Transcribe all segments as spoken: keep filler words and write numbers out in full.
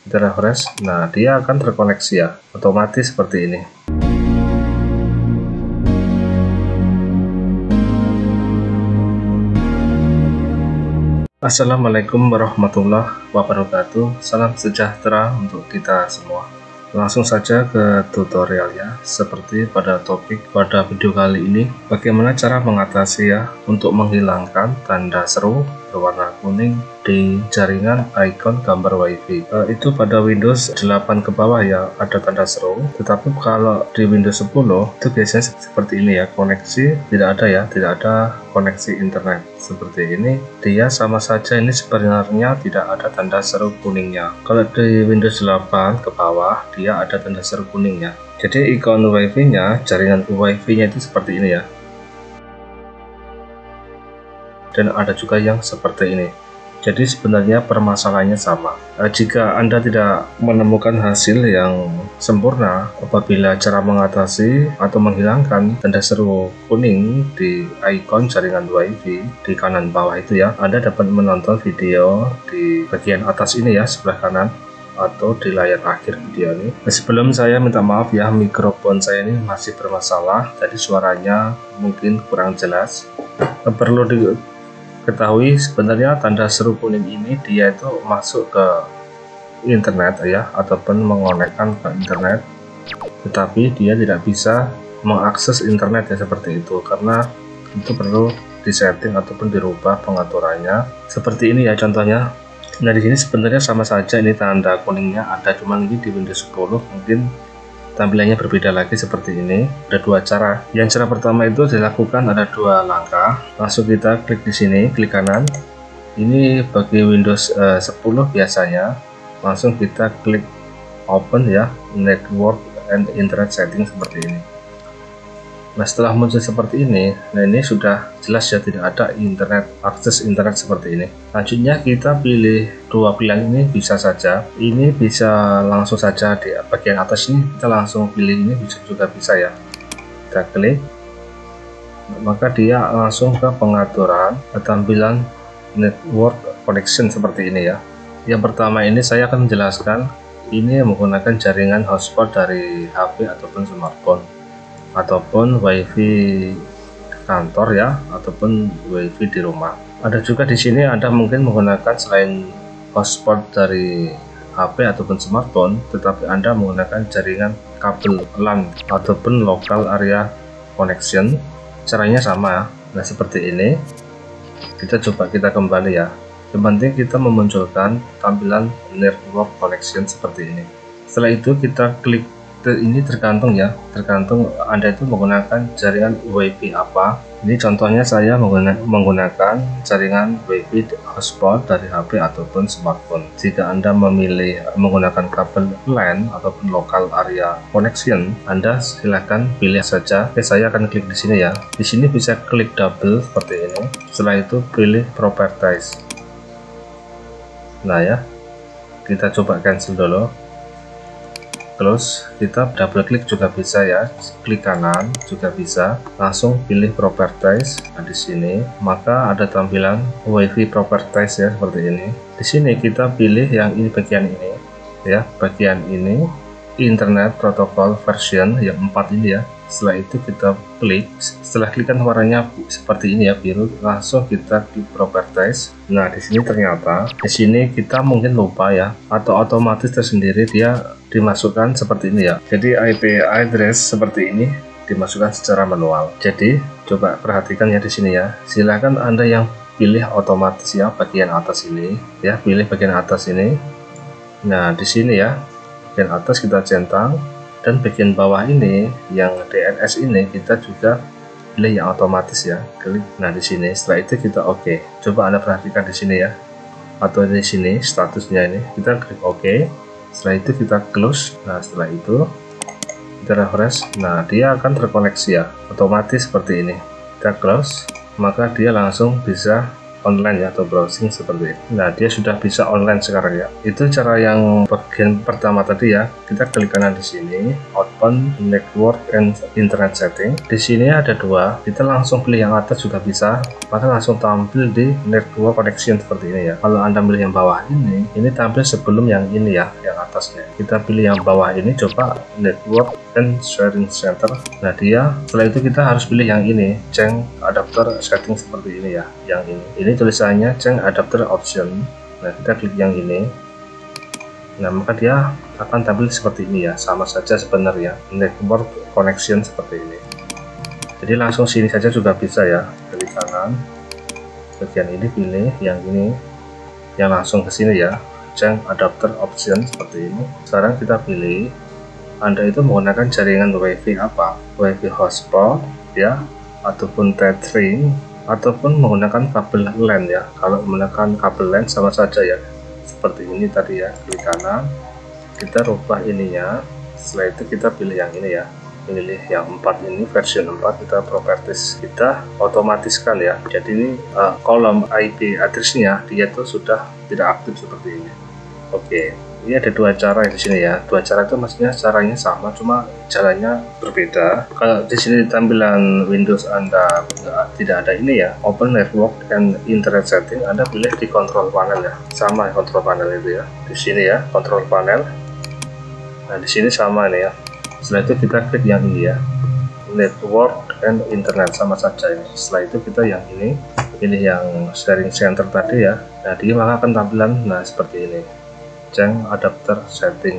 kita refresh. Nah, dia akan terkoneksi ya, otomatis seperti ini. Assalamualaikum warahmatullahi wabarakatuh. Salam sejahtera untuk kita semua. Langsung saja ke tutorialnya. Seperti pada topik pada video kali ini, bagaimana cara mengatasi ya untuk menghilangkan tanda seru berwarna kuning di jaringan icon gambar WiFi. E, itu pada Windows delapan ke bawah ya ada tanda seru, tetapi kalau di Windows sepuluh itu biasanya seperti ini ya, koneksi tidak ada ya, tidak ada koneksi internet seperti ini. Dia sama saja ini sebenarnya tidak ada tanda seru kuningnya. Kalau di Windows delapan ke bawah dia ada tanda seru kuningnya. Jadi ikon WiFi nya, jaringan WiFi nya itu seperti ini ya, dan ada juga yang seperti ini. Jadi sebenarnya permasalahannya sama. Eh, jika Anda tidak menemukan hasil yang sempurna apabila cara mengatasi atau menghilangkan tanda seru kuning di icon jaringan WiFi di kanan bawah itu ya, Anda dapat menonton video di bagian atas ini ya, sebelah kanan atau di layar akhir video ini. Nah, sebelum saya minta maaf ya, mikrofon saya ini masih bermasalah, jadi suaranya mungkin kurang jelas. Eh, perlu di ketahui sebenarnya tanda seru kuning ini dia itu masuk ke internet ya, ataupun mengonekkan ke internet, tetapi dia tidak bisa mengakses internet ya, seperti itu, karena itu perlu disetting ataupun dirubah pengaturannya seperti ini ya contohnya. Nah, di sini sebenarnya sama saja, ini tanda kuningnya ada, cuman ini di Windows sepuluh mungkin tampilannya berbeda lagi seperti ini. Ada dua cara. Yang cara pertama itu dilakukan ada dua langkah. Langsung kita klik di sini, klik kanan. Ini bagi Windows uh, sepuluh biasanya. Langsung kita klik open ya, network and internet setting seperti ini. Nah, setelah muncul seperti ini, nah ini sudah jelas ya, tidak ada internet, akses internet seperti ini. Selanjutnya kita pilih dua pilihan ini, bisa saja ini bisa langsung saja di bagian atas ini, kita langsung pilih ini, bisa juga bisa ya, kita klik, maka dia langsung ke pengaturan tampilan network connection seperti ini ya. Yang pertama ini saya akan menjelaskan, ini menggunakan jaringan hotspot dari H P ataupun smartphone, ataupun WiFi kantor ya, ataupun WiFi di rumah. Ada juga di sini Anda mungkin menggunakan selain hotspot dari H P ataupun smartphone, tetapi Anda menggunakan jaringan kabel LAN ataupun local area connection. Caranya sama. Nah, seperti ini. Kita coba kita kembali ya. Yang penting kita memunculkan tampilan network connection seperti ini. Setelah itu kita klik. Ini tergantung ya, tergantung Anda itu menggunakan jaringan WiFi apa. Ini contohnya saya menggunakan jaringan WiFi hotspot dari H P ataupun smartphone. Jika Anda memilih menggunakan kabel LAN ataupun local area connection, Anda silahkan pilih saja. Oke, saya akan klik di sini ya. Di sini bisa klik double seperti ini. Setelah itu pilih properties. Nah ya, kita coba cancel dulu. Close, kita double klik juga bisa ya, klik kanan juga bisa, langsung pilih properties. Nah, di sini maka ada tampilan WiFi properties ya, seperti ini. Di sini kita pilih yang ini, bagian ini ya, bagian ini internet protocol version yang empat ini ya. Setelah itu kita klik, setelah klik kan warnanya seperti ini ya, biru, langsung kita klik properties. Nah, di sini ternyata di sini kita mungkin lupa ya, atau otomatis tersendiri dia dimasukkan seperti ini ya. Jadi I P address seperti ini dimasukkan secara manual. Jadi coba perhatikan ya di sini ya. Silahkan Anda yang pilih otomatis ya, bagian atas ini ya, pilih bagian atas ini. Nah, di sini ya, bagian atas kita centang, dan bagian bawah ini yang D N S ini kita juga pilih yang otomatis ya, klik. Nah, di sini setelah itu kita oke. Okay. Coba Anda perhatikan di sini ya, atau di sini statusnya ini kita klik oke. Okay. Setelah itu kita close. Nah, setelah itu kita refresh. Nah, dia akan terkoneksi ya, otomatis seperti ini. Kita close, maka dia langsung bisa online ya, atau browsing seperti ini. Nah, dia sudah bisa online sekarang ya. Itu cara yang bagian pertama tadi ya. Kita klik kanan di sini, open network and internet setting. Di sini ada dua, kita langsung pilih yang atas juga bisa, maka langsung tampil di network connection seperti ini ya. Kalau Anda pilih yang bawah ini, ini tampil sebelum yang ini ya, yang atasnya. Kita pilih yang bawah ini, coba network and sharing center. Nah, dia setelah itu kita harus pilih yang ini, change adapter setting seperti ini ya, yang ini. Ini tulisannya change adapter option. Nah, kita klik yang ini. Nah, maka dia akan tampil seperti ini ya, sama saja sebenarnya, network connection seperti ini. Jadi langsung sini saja juga bisa ya, klik kanan, bagian ini pilih yang ini, yang langsung ke sini ya, change adapter option seperti ini. Sekarang kita pilih Anda itu menggunakan jaringan WiFi apa, WiFi hotspot ya, ataupun tethering, ataupun menggunakan kabel LAN ya. Kalau menggunakan kabel LAN sama saja ya, seperti ini tadi ya, klik kanan, kita rubah ininya. Setelah itu kita pilih yang ini ya, pilih yang empat ini, versi empat. Kita properties kita otomatiskan ya, jadi ini uh, kolom I P address-nya dia tuh sudah tidak aktif seperti ini. Oke, ini ada dua cara di sini ya. Dua cara itu maksudnya caranya sama, cuma jalannya berbeda. Kalau di sini tampilan Windows Anda enggak, tidak ada ini ya, open network and internet setting, Anda pilih di control panel ya, sama control panel itu ya, di sini ya, control panel. Nah, di sini sama nih ya. Setelah itu kita klik yang ini ya, network and internet, sama saja ini. Setelah itu kita yang ini, pilih yang sharing center tadi ya. Nah, dia maka akan tampilan nah seperti ini, change adapter setting.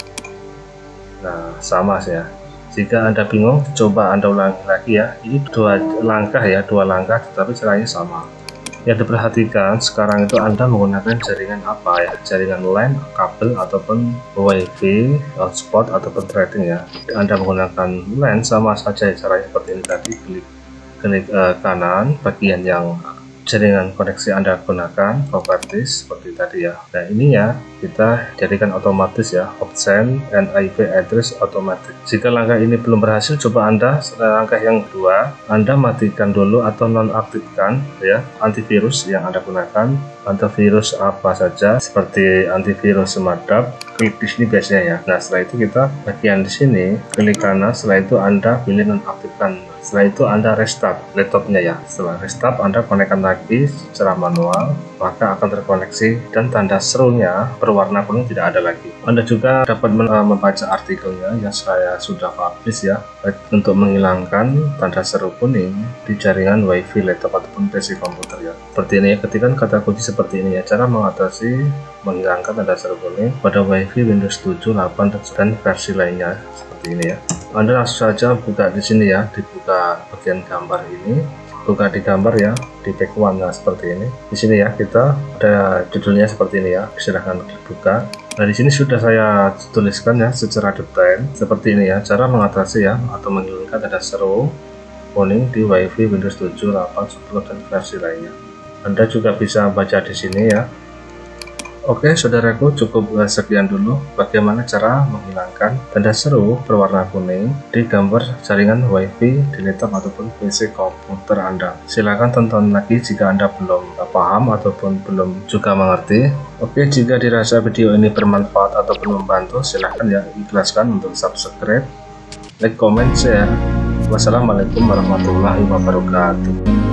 Nah, sama sih ya. Jika Anda bingung, coba Anda ulangi lagi ya. Ini dua langkah ya, dua langkah, tetapi caranya sama. Yang diperhatikan sekarang itu Anda menggunakan jaringan apa ya, jaringan LAN, kabel, ataupun WiFi, hotspot, ataupun threading ya. Anda menggunakan LAN sama saja caranya seperti ini tadi, klik, klik uh, kanan bagian yang jaringan koneksi Anda gunakan, properties seperti tadi ya. Nah, ini ya kita jadikan otomatis ya, option and I P address otomatis. Jika langkah ini belum berhasil, coba Anda langkah yang kedua, Anda matikan dulu atau nonaktifkan ya antivirus yang Anda gunakan. Antivirus apa saja, seperti antivirus Semadap, klik di sini biasanya ya. Nah, setelah itu kita bagian di sini klik kanan, setelah itu Anda pilih nonaktifkan. Setelah itu Anda restart laptopnya ya. Setelah restart, Anda konekkan lagi secara manual, maka akan terkoneksi dan tanda serunya berwarna kuning tidak ada lagi. Anda juga dapat membaca artikelnya yang saya sudah publish ya, untuk menghilangkan tanda seru kuning di jaringan WiFi laptop ataupun P C komputer ya. Seperti ini ya, ketikkan kata kunci seperti ini ya, cara mengatasi menghilangkan tanda seru kuning pada WiFi Windows tujuh, delapan, dan versi lainnya seperti ini ya. Anda langsung saja buka di sini ya, dibuka bagian gambar ini, buka di gambar ya, di back one nah seperti ini. Di sini ya kita ada judulnya seperti ini ya, silahkan buka. Nah, di sini sudah saya tuliskan ya secara detail seperti ini ya, cara mengatasi ya atau menghilangkan tanda seru kuning di WiFi Windows tujuh, delapan, sepuluh, dan versi lainnya. Anda juga bisa baca di sini ya. Oke saudaraku, cukup sekian dulu bagaimana cara menghilangkan tanda seru berwarna kuning di gambar jaringan WiFi di laptop ataupun P C komputer Anda. Silakan tonton lagi jika Anda belum paham ataupun belum juga mengerti. Oke, jika dirasa video ini bermanfaat ataupun membantu, silahkan ya ikhlaskan untuk subscribe, like, comment, share. Wassalamualaikum warahmatullahi wabarakatuh.